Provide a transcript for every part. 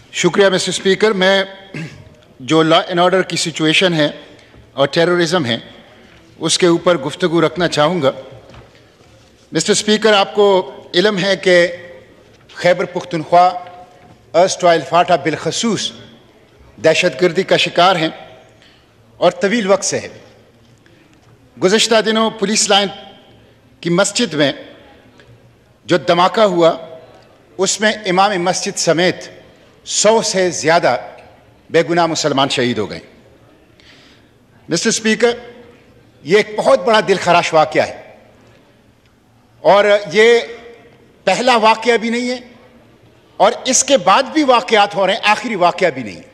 شکریہ mister speaker. میں جو لا اینڈ آرڈر کی سچویشن ہے اور ٹیررزم ہے اس کے اوپر گفتگو رکھنا چاہوں گا. مسٹر اسپیکر، آپ کو علم ہے کہ خیبر پختونخوا ارسٹوائل فاٹا بالخصوص دہشت گردی کا شکار ہیں اور طویل وقت سے ہے. گزشتہ دنوں پولیس لائن کی مسجد میں جو دھماکہ ہوا اس میں امام مسجد سمیت 100 سے زیادہ بے گناہ مسلمان شہید ہو گئے. مسٹر اسپیکر، یہ ایک بہت بڑا دل خراش واقعہ ہے اور یہ پہلا واقعہ بھی نہیں ہے اور اس کے بعد بھی واقعات ہو رہے ہیں، آخری واقعہ بھی نہیں ہے.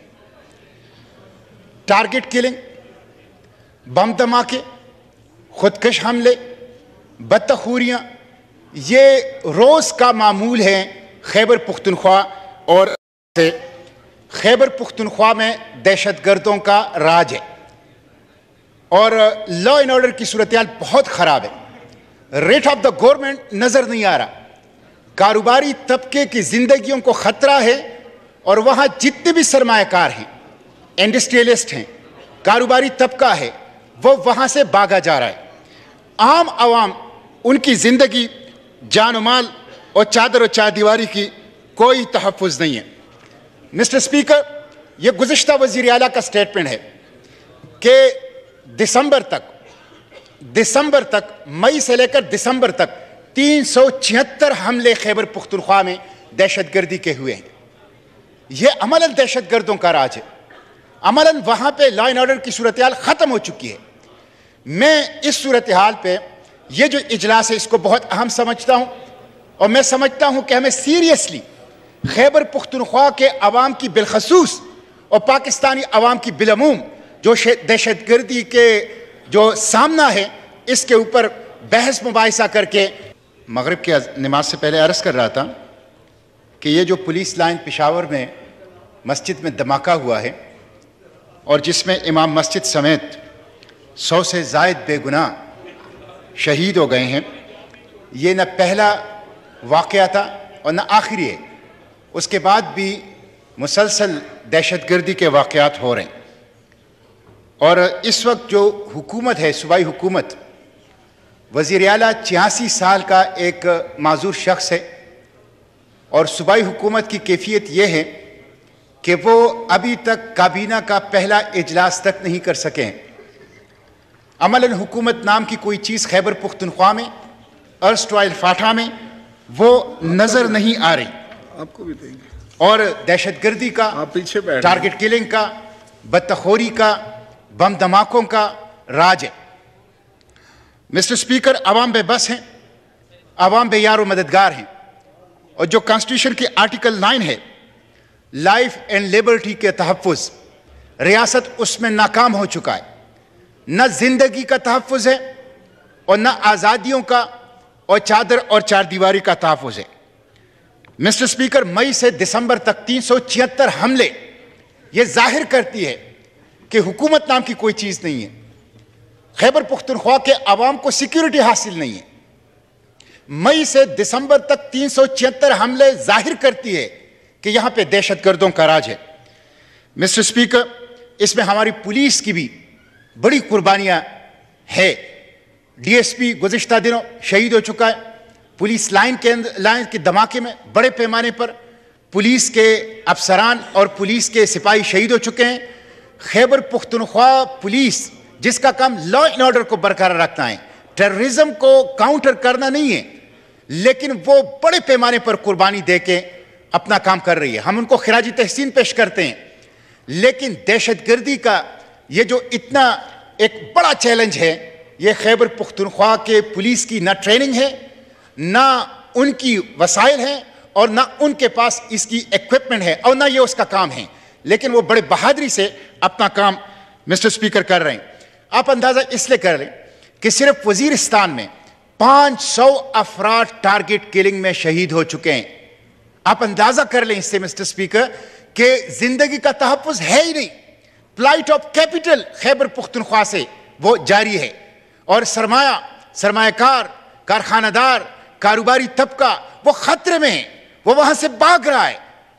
ٹارگٹ کلنگ، بم دھماکے، خودکش حملے، بدتخوریاں، یہ روز کا معمول ہے خیبر پختونخوا. اور خیبر پختونخوا میں دہشت گردوں کا راج ہے اور لا اینڈ آرڈر کی صورتحال بہت خراب ہے. ریٹ آف دا گورنمنٹ نظر نہیں آ رہا. کاروباری طبقے کی زندگیوں کو خطرہ ہے اور وہاں جتنے بھی سرمایہ کار ہیں، انڈسٹریلسٹ ہیں، کاروباری طبقہ ہے، وہ وہاں سے بھاگا جا رہا ہے. عام عوام، ان کی زندگی، جان و مال اور چادر و چاردیواری کی کوئی تحفظ نہیں ہے. مسٹر اسپیکر، یہ گزشتہ وزیر اعلیٰ کا سٹیٹمنٹ ہے کہ دسمبر تک مئی سے لے کر دسمبر تک 376 حملے خیبر پختونخوا میں دہشت گردی کے ہوئے ہیں. یہ عملاً دہشت گردوں کا راج ہے. عملاً وہاں پہ لا اینڈ آرڈر کی صورتحال ختم ہو چکی ہے. میں اس صورتحال پہ یہ جو اجلاس ہے اس کو بہت اہم سمجھتا ہوں اور میں سمجھتا ہوں کہ ہمیں سیریسلی خیبر پختونخوا کے عوام کی بالخصوص اور پاکستانی عوام کی بالعموم جو دہشت گردی کے جو سامنا ہے اس کے اوپر بحث مباحثہ کر کے. مغرب کی نماز سے پہلے عرض کر رہا تھا کہ یہ جو پولیس لائن پشاور میں مسجد میں دھماکہ ہوا ہے اور جس میں امام مسجد سمیت 100 سے زائد بے گناہ شہید ہو گئے ہیں، یہ نہ پہلا واقعہ تھا اور نہ آخری ہے. اس کے بعد بھی مسلسل دہشت گردی کے واقعات ہو رہے ہیں اور اس وقت جو حکومت ہے، صوبائی حکومت، وزیر اعلیٰ 86 سال کا ایک معذور شخص ہے اور صوبائی حکومت کی کیفیت یہ ہے کہ وہ ابھی تک کابینہ کا پہلا اجلاس تک نہیں کر سکے ہیں. عملاً حکومت نام کی کوئی چیز خیبر پختونخوا میں، ارسٹوائل فاٹا میں وہ نظر نہیں آ رہی. آپ کو بھی دیں گے. اور دہشت گردی کا، ٹارگٹ کلنگ کا، بدتخوری کا، بم دھماکوں کا راج ہے. مسٹر اسپیکر، عوام بے بس ہیں، عوام بے یار و مددگار ہیں اور جو کانسٹیٹیوشن کی آرٹیکل 9 ہے، لائف اینڈ لیبرٹی کے تحفظ، ریاست اس میں ناکام ہو چکا ہے. نہ زندگی کا تحفظ ہے اور نہ آزادیوں کا اور چادر اور چاردیواری کا تحفظ ہے. مسٹر اسپیکر، مئی سے دسمبر تک 376 حملے یہ ظاہر کرتی ہے کہ حکومت نام کی کوئی چیز نہیں ہے. خیبر پختونخوا کے عوام کو سیکیورٹی حاصل نہیں ہے. مئی سے دسمبر تک 376 حملے ظاہر کرتی ہے کہ یہاں پہ دہشت گردوں کا راج ہے. مسٹر اسپیکر، اس میں ہماری پولیس کی بھی بڑی قربانیاں ہے. ڈی ایس پی گزشتہ دنوں شہید ہو چکا ہے. پولیس لائن کے دھماکے میں بڑے پیمانے پر پولیس کے افسران اور پولیس کے سپاہی شہید ہو چکے ہیں. خیبر پختونخوا پولیس جس کا کام لا اینڈ آرڈر کو برقرار رکھنا ہے، ٹیررزم کو کاؤنٹر کرنا نہیں ہے، لیکن وہ بڑے پیمانے پر قربانی دے کے اپنا کام کر رہی ہے. ہم ان کو خراج تحسین پیش کرتے ہیں. لیکن دہشت گردی کا یہ جو اتنا ایک بڑا چیلنج ہے، یہ خیبر پختونخوا کے پولیس کی نہ ٹریننگ ہے، نہ ان کی وسائل ہیں اور نہ ان کے پاس اس کی ایکوپمنٹ ہے اور نہ یہ اس کا کام ہے. لیکن وہ بڑے بہادری سے اپنا کام مسٹر اسپیکر کر رہے ہیں. آپ اندازہ اس لیے کر لیں کہ صرف وزیرستان میں 500 افراد ٹارگٹ کلنگ میں شہید ہو چکے ہیں. آپ اندازہ کر لیں اس سے مسٹر اسپیکر کہ زندگی کا تحفظ ہے ہی نہیں. Flight of capital Khyber Pakhtunkhwa سے وہ جاری ہے اور سرمایہ کار، کارخانہ دار، کاروباری طبقہ وہ خطرے میں ہیں، وہ وہاں سے بھاگ رہا ہے.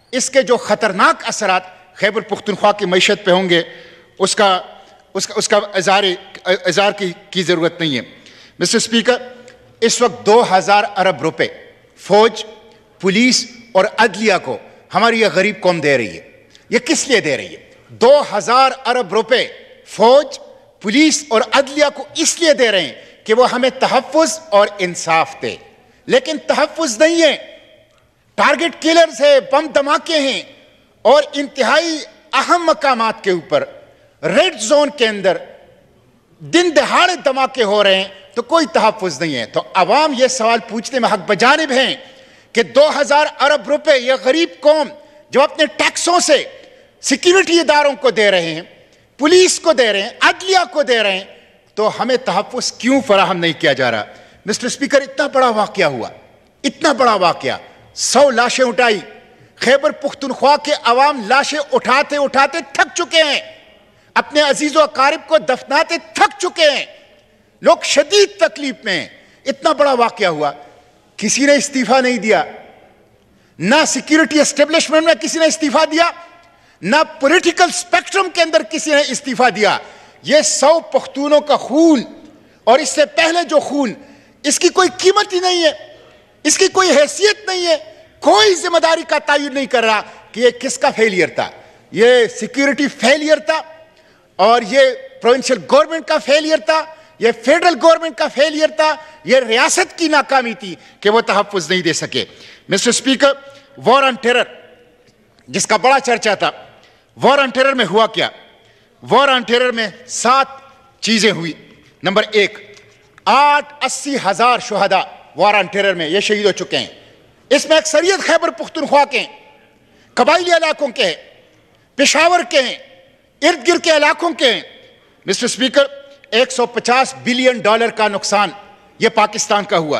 اس کے جو خطرناک اثرات خیبر پختونخوا کی معیشت پہ ہوں گے اس کا اظہار کی ضرورت نہیں ہے۔ مسٹر اسپیکر، اس وقت 2000 ارب روپے فوج، پولیس اور عدلیہ کو ہماری یہ غریب قوم دے رہی ہے۔ یہ کس لیے دے رہی ہے؟ 2000 ارب روپے فوج، پولیس اور عدلیہ کو اس لیے دے رہے ہیں کہ وہ ہمیں تحفظ اور انصاف دے، لیکن تحفظ نہیں ہے، ٹارگٹ کلرز ہیں، بم دھماکے ہیں، اور انتہائی اہم مقامات کے اوپر ریڈ زون کے اندر دن دہاڑے دھماکے ہو رہے ہیں، تو کوئی تحفظ نہیں ہے۔ تو عوام یہ سوال پوچھنے میں حق بجانب ہیں کہ 2000 ارب روپے یہ غریب قوم جو اپنے ٹیکسوں سے سیکیورٹی اداروں کو دے رہے ہیں، پولیس کو دے رہے ہیں، عدلیہ کو دے رہے ہیں، تو ہمیں تحفظ کیوں فراہم نہیں کیا جا رہا؟ مسٹر اسپیکر، اتنا بڑا واقعہ ہوا، اتنا بڑا واقعہ، 100 لاشیں اٹھائی، خیبر پختونخوا کے عوام لاشیں اٹھاتے اٹھاتے تھک چکے ہیں، اپنے عزیز و اقارب کو دفناتے تھک چکے ہیں، لوگ شدید تکلیف میں ہیں۔ اتنا بڑا واقعہ ہوا، کسی نے استعفیٰ نہیں دیا، نہ سیکیورٹی اسٹیبلشمنٹ میں کسی نے استعفیٰ دیا، نہ پولیٹیکل سپیکٹرم کے اندر کسی نے استعفیٰ دیا۔ یہ 100 پختونوں کا خون اور اس سے پہلے جو خون، اس کی کوئی قیمت ہی نہیں ہے، اس کی کوئی حیثیت نہیں ہے، کوئی ذمہ داری کا تعین نہیں کر رہا کہ یہ کس کا فیلئر تھا۔ یہ سیکیورٹی فیلئر تھا، اور یہ پروونشل گورنمنٹ کا فیلئر تھا، یہ فیڈرل گورنمنٹ کا فیلئر تھا، یہ ریاست کی ناکامی تھی کہ وہ تحفظ نہیں دے سکے۔ Mister speaker, war on terror جس کا بڑا چرچا تھا، وار آن ٹیرر میں ہوا کیا؟ وار آن ٹیرر میں 7 چیزیں ہوئی۔ نمبر 1، 80,000 شہداء وار آن ٹیرر میں یہ شہید ہو چکے ہیں۔ اس میں اکثریت خیبر پختونخوا کے ہیں، قبائلی علاقوں کے ہیں، پشاور کے ہیں، ارد گرد کے علاقوں کے ہیں۔ مسٹر اسپیکر، $150 بلین کا نقصان یہ پاکستان کا ہوا،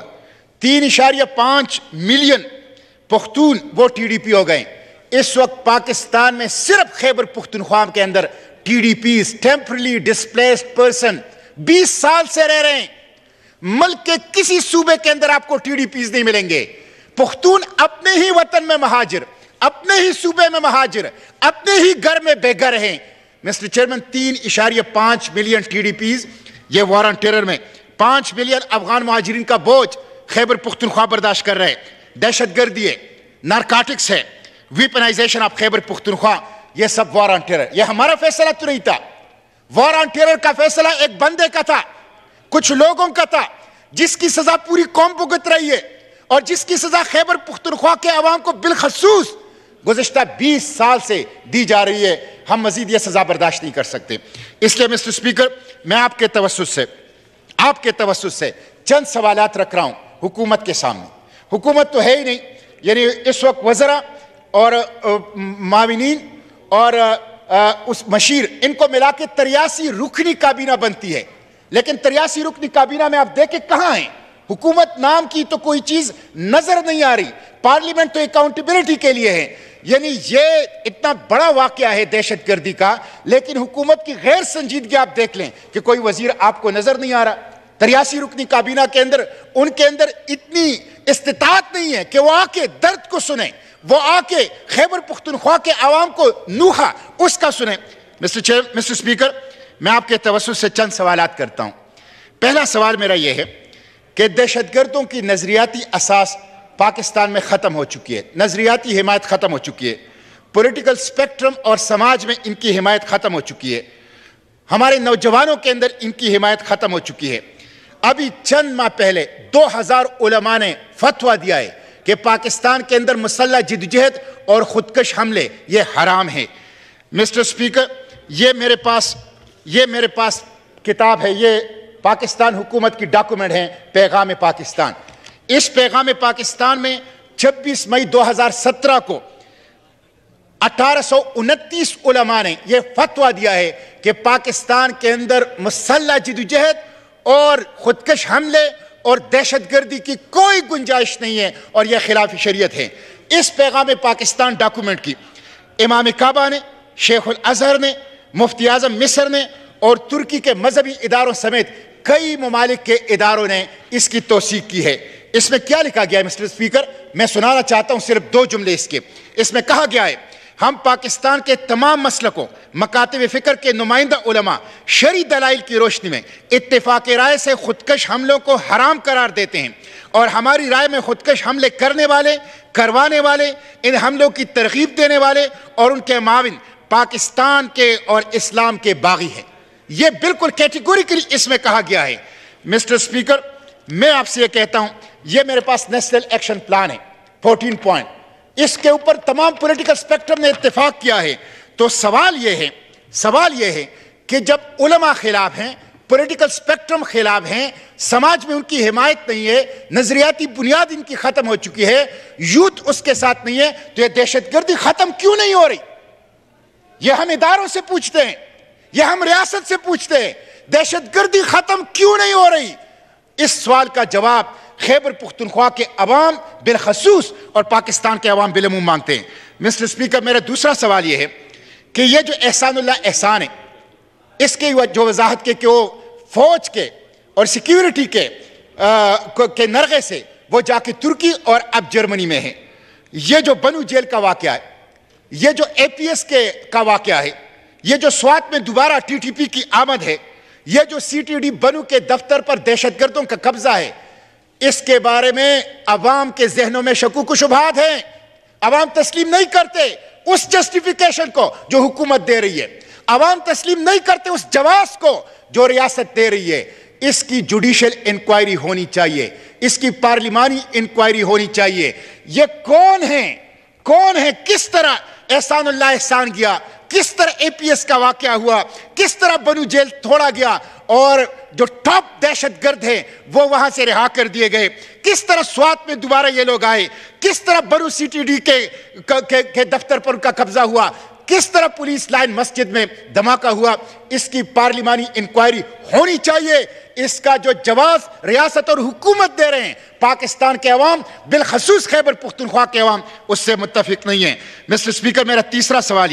3.5 ملین پختون وہ ٹی ڈی پی ہو گئے۔ اس وقت پاکستان میں صرف خیبر پختونخوا کے اندر T D Ps, temporarily displaced person, 20 سال سے رہ رہے ہیں۔ ملک کے کسی صوبے کے اندر آپ کو ٹی ڈی پیز نہیں ملیں گے۔ پختون اپنے ہی وطن میں مہاجر، اپنے ہی صوبے میں مہاجر، اپنے ہی گھر میں بے گھر ہیں۔ Mister chairman, 3.5 million T D Ps یہ وار آن ٹیرر میں، 5 ملین افغان مہاجرین کا بوجھ خیبر پختونخوا برداشت کر رہے ہیں۔ دہشت گردی ہے، نارکاٹکس ہے، ویپنائزیشن آف خیبر پختونخوا، یہ سب وار آن ٹیرر۔ یہ ہمارا فیصلہ تو نہیں تھا، وار آن ٹیرر کا فیصلہ ایک بندے کا تھا، کچھ لوگوں کا تھا، جس کی سزا پوری قوم بھگت رہی ہے، اور جس کی سزا خیبر پختونخوا کے عوام کو بالخصوص گزشتہ 20 سال سے دی جا رہی ہے۔ ہم مزید یہ سزا برداشت نہیں کر سکتے۔ اس لیے مسٹر اسپیکر، میں آپ کے توسط سے چند سوالات رکھ رہا ہوں حکومت کے سامنے۔ حکومت تو ہے ہی نہیں، یعنی اس وقت وزراء اور معاونین اور اس مشیر، ان کو ملا کے 83 رکنی کابینہ بنتی ہے، لیکن 83 رکنی کابینہ میں آپ دیکھیں کہاں ہیں؟ حکومت نام کی تو کوئی چیز نظر نہیں آ رہی۔ پارلیمنٹ تو اکاؤنٹیبلٹی کے لیے ہے، یعنی یہ اتنا بڑا واقعہ ہے دہشت گردی کا، لیکن حکومت کی غیر سنجیدگی آپ دیکھ لیں کہ کوئی وزیر آپ کو نظر نہیں آ رہا۔ 83 رکنی کابینہ کے اندر ان کے اندر اتنی استطاعت نہیں ہے کہ وہ آ کے درد کو سنیں، وہ آ کے خیبر پختونخوا کے عوام کو نوحہ اس کا سنیں۔ مسٹر اسپیکر، میں آپ کے توسط سے چند سوالات کرتا ہوں۔ پہلا سوال میرا یہ ہے کہ دہشت گردوں کی نظریاتی اساس پاکستان میں ختم ہو چکی ہے، نظریاتی حمایت ختم ہو چکی ہے، پولیٹیکل سپیکٹرم اور سماج میں ان کی حمایت ختم ہو چکی ہے، ہمارے نوجوانوں کے اندر ان کی حمایت ختم ہو چکی ہے۔ ابھی چند ماہ پہلے 2000 علماء نے فتویٰ دیا ہے کہ پاکستان کے اندر مسلح جدوجہد اور خودکش حملے یہ حرام ہے۔ مسٹر اسپیکر، یہ میرے پاس کتاب ہے، یہ پاکستان حکومت کی ڈاکومنٹ ہے، پیغام پاکستان۔ اس پیغام پاکستان میں 26 مئی 2017 کو 1829 علماء نے یہ فتویٰ دیا ہے کہ پاکستان کے اندر مسلح جدوجہد اور خودکش حملے اور دہشت گردی کی کوئی گنجائش نہیں ہے، اور یہ خلاف شریعت ہے۔ اس پیغام پاکستان ڈاکومنٹ کی امام کعبہ نے، شیخ الازہر نے، مفتی اعظم مصر نے اور ترکی کے مذہبی اداروں سمیت کئی ممالک کے اداروں نے اس کی توثیق کی ہے۔ اس میں کیا لکھا گیا ہے مسٹر اسپیکر؟ میں سنانا چاہتا ہوں صرف 2 جملے اس کے۔ اس میں کہا گیا ہے ہم پاکستان کے تمام مسلکوں، مکاتب فکر کے نمائندہ علماء شرعی دلائل کی روشنی میں اتفاق رائے سے خودکش حملوں کو حرام قرار دیتے ہیں، اور ہماری رائے میں خودکش حملے کرنے والے، کروانے والے، ان حملوں کی ترغیب دینے والے اور ان کے معاون پاکستان کے اور اسلام کے باغی ہیں۔ یہ بالکل کیٹیگوریکلی اس میں کہا گیا ہے۔ مسٹر اسپیکر، میں آپ سے یہ کہتا ہوں، یہ میرے پاس نیشنل ایکشن پلان ہے 14 پوائنٹ، اس کے اوپر تمام پولیٹیکل سپیکٹرم نے اتفاق کیا ہے۔ تو سوال یہ ہے کہ جب علماء خلاف ہیں، پولیٹیکل سپیکٹرم خلاف ہیں، سماج میں ان کی حمایت نہیں ہے، نظریاتی بنیاد ان کی ختم ہو چکی ہے، یوتھ اس کے ساتھ نہیں ہے، تو یہ دہشت گردی ختم کیوں نہیں ہو رہی؟ یہ ہم اداروں سے پوچھتے ہیں، یہ ہم ریاست سے پوچھتے ہیں، دہشت گردی ختم کیوں نہیں ہو رہی؟ اس سوال کا جواب خیبر پختونخوا کے عوام بالخصوص اور پاکستان کے عوام بالعموم مانگتے ہیں۔ مسٹر اسپیکر، میرا دوسرا سوال یہ ہے کہ یہ جو احسان اللہ احسان ہے، اس کی جو وضاحت کے کہ وہ فوج کے اور سیکیورٹی کے نرغے سے وہ جا کے ترکی اور اب جرمنی میں ہے، یہ جو بنو جیل کا واقعہ ہے، یہ جو اے پی ایس کا واقعہ ہے، یہ جو سوات میں دوبارہ ٹی ٹی پی کی آمد ہے، یہ جو سی ٹی ڈی بنو کے دفتر پر دہشت گردوں کا قبضہ ہے، اس کے بارے میں عوام کے ذہنوں میں شکوک و شبہات ہیں۔ عوام تسلیم نہیں کرتے اس جسٹیفیکیشن کو جو حکومت دے رہی ہے، عوام تسلیم نہیں کرتے اس جواز کو جو ریاست دے رہی ہے۔ اس کی جوڈیشل انکوائری ہونی چاہیے، اس کی پارلیمانی انکوائری ہونی چاہیے۔ یہ کون ہے، کس طرح احسان اللہ احسان گیا، کس طرح اے پی ایس کا واقعہ ہوا، کس طرح بنو جیل توڑا گیا اور جو ٹاپ دہشت گرد ہیں وہ وہاں سے رہا کر دیے گئے، کس طرح سوات میں دوبارہ یہ لوگ آئے، کس طرح بنو سی ٹی ڈی کے دفتر پر ان کا قبضہ ہوا، کس طرح پولیس لائن مسجد میں دھماکہ ہوا۔ اس کی پارلیمانی انکوائری ہونی چاہیے۔ اس کا جو جواز ریاست اور حکومت دے رہے ہیں، پاکستان کے عوام بالخصوص خیبر پختونخوا کے عوام اس سے متفق نہیں ہیں۔ مسٹر اسپیکر، میرا تیسرا سوال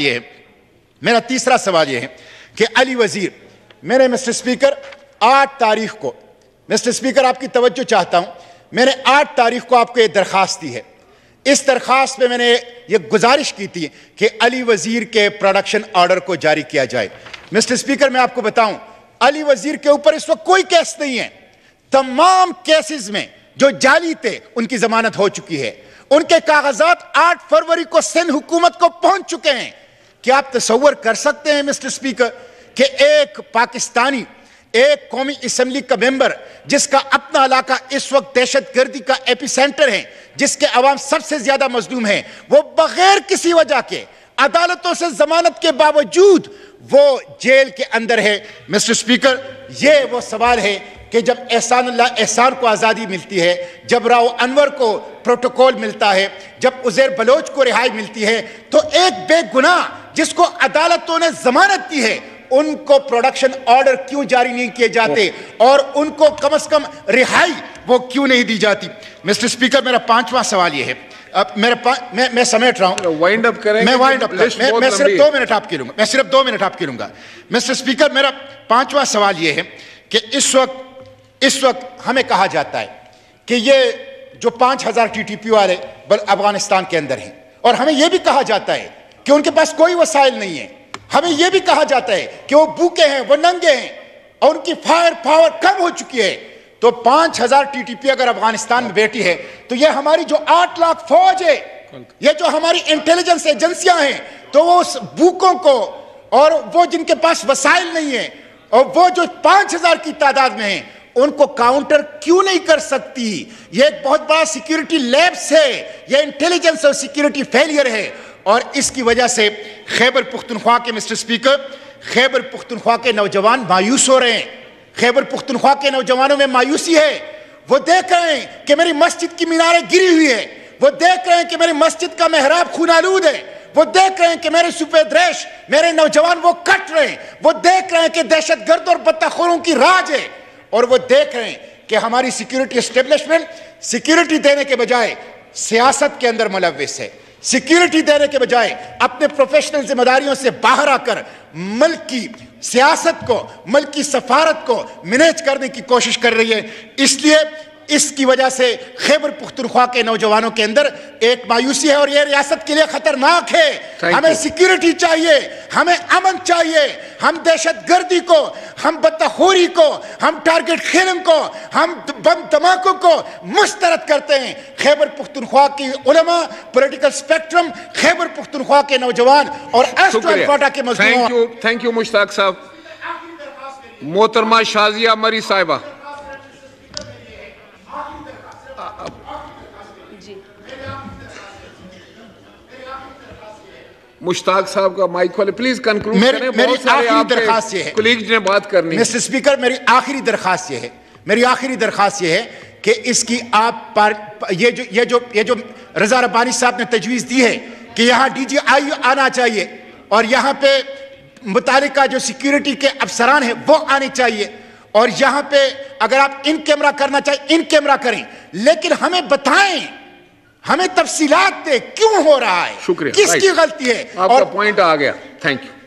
یہ ہے کہ علی وزیر، میں نے مسٹر اسپیکر 8 تاریخ کو، مسٹر اسپیکر آپ کی توجہ چاہتا ہوں، میں نے 8 تاریخ کو آپ کو یہ درخواست دی ہے۔ اس درخواست میں نے یہ گزارش کی تھی کہ علی وزیر کے پروڈکشن آرڈر کو جاری کیا جائے۔ مسٹر اسپیکر، میں آپ کو بتاؤں، علی وزیر کے اوپر اس وقت کوئی کیس نہیں ہے۔ تمام کیسز میں جو جعلی تھے ان کی ضمانت ہو چکی ہے، ان کے کاغذات 8 فروری کو سندھ حکومت کو پہنچ چکے ہیں۔ کیا آپ تصور کر سکتے ہیں مسٹر اسپیکر کہ ایک پاکستانی، ایک قومی اسمبلی کا ممبر جس کا اپنا علاقہ اس وقت دہشت گردی کا ایپی سینٹر ہے، جس کے عوام سب سے زیادہ مظلوم ہیں، وہ بغیر کسی وجہ کے عدالتوں سے ضمانت کے باوجود وہ جیل کے اندر ہے؟ مسٹر اسپیکر، یہ وہ سوال ہے کہ جب احسان اللہ احسان کو آزادی ملتی ہے، جب راؤ انور کو پروٹوکول ملتا ہے، جب عزیر بلوچ کو رہائی ملتی ہے، تو ایک بے گناہ جس کو عدالتوں نے ضمانت دی ہے ان کو پروڈکشن آرڈر کیوں جاری نہیں کیے جاتے اور ان کو کم از کم رہائی وہ کیوں نہیں دی جاتی؟ مسٹر اسپیکر، میرا 5واں سوال یہ ہے، میں سمیٹ رہا ہوں، وائنڈ اپ کریں، میں صرف 2 منٹ آپ کے لوں گا، مسٹر اسپیکر، میرا 5واں سوال یہ ہے کہ اس وقت ہمیں کہا جاتا ہے کہ یہ جو 5000 ٹی ٹی پی والے افغانستان کے اندر ہیں، اور ہمیں یہ بھی کہا جاتا ہے کہ ان کے پاس کوئی وسائل نہیں ہے، ہمیں یہ بھی کہا جاتا ہے کہ وہ بھوکے ہیں، وہ ننگے ہیں اور ان کی فائر پاور کم ہو چکی ہے، تو 5000 ٹی ٹی پی اگر افغانستان میں بیٹھی ہے تو یہ ہماری جو 8 لاکھ فوج ہے، یہ جو ہماری انٹیلیجنس ایجنسیاں ہیں، تو وہ اس بھوکوں کو اور وہ جن کے پاس وسائل نہیں ہیں اور وہ جو 5000 کی تعداد میں ہیں ان کو کاؤنٹر کیوں نہیں کر سکتی؟ یہ ایک بہت بڑا سیکیورٹی لیپس ہے، یہ انٹیلیجنس اور سیکیورٹی فیلئر ہے، اور اس کی وجہ سے خیبر پختونخوا کے مسٹر اسپیکر، خیبر پختونخوا کے نوجوان مایوس ہو رہے ہیں۔ خیبر پختونخوا کے نوجوانوں میں مایوسی ہے، وہ دیکھ رہے ہیں کہ میری مسجد کی میناریں گری ہوئی ہے، وہ دیکھ رہے ہیں کہ میری مسجد کا محراب خون آلود ہے، وہ دیکھ رہے ہیں کہ میرے سفید ریش، میرے نوجوان وہ کٹ رہے ہیں، وہ دیکھ رہے ہیں کہ دہشت گرد اور بدتخوروں کی راج ہے، اور وہ دیکھ رہے ہیں کہ ہماری سیکیورٹی اسٹیبلشمنٹ سیکیورٹی دینے کے بجائے سیاست کے اندر ملوث ہے، سیکیورٹی دینے کے بجائے اپنے پروفیشنل ذمہ داریوں سے باہر آ کر ملک کی سیاست کو، ملک کی سفارت کو مینیج کرنے کی کوشش کر رہی ہے. اس لیے اس کی وجہ سے خیبر پختونخوا کے نوجوانوں کے اندر ایک مایوسی ہے اور یہ ریاست کے لیے خطرناک ہے. ہمیں سیکیورٹی چاہیے، ہمیں امن چاہیے. ہم دہشت گردی کو، ہم بدتخوری کو، ہم ٹارگٹ کلنگ کو، ہم بم دھماکوں کو مسترد کرتے ہیں. خیبر پختونخوا کی علماء، پولیٹیکل سپیکٹرم، خیبر پختونخوا کے نوجوان اور کوٹا کے مزدوروں. تھینک یو مشتاق صاحب. محترمہ شازیہ مری صاحبہ. مشتاق صاحب کا مائک کھولے پلیز. کنکلوڈ کریں. میری آخری درخواست یہ ہے کولیگز نے بات کرنی. مسٹر اسپیکر، میری آخری درخواست یہ ہے کہ اس کی آپ یہ جو رضا ربانی صاحب نے تجویز دی ہے کہ یہاں ڈی جی آئی آنا چاہیے اور یہاں پہ متعلقہ جو سیکیورٹی کے افسران ہیں وہ آنے چاہیے، اور یہاں پہ اگر آپ ان کیمرہ کرنا چاہیں ان کیمرہ کریں، لیکن ہمیں بتائیں، ہمیں تفصیلات دیں کیوں ہو رہا ہے، شکریہ. کس کی غلطی ہے. آپ کا پوائنٹ آ گیا. Thank you.